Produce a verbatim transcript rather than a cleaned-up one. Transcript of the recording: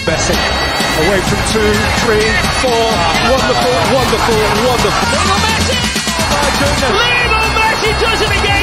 Messi. Away from two, three, four. Wonderful, wonderful, wonderful. Lionel Messi! Oh my goodness. Lionel Messi does it again!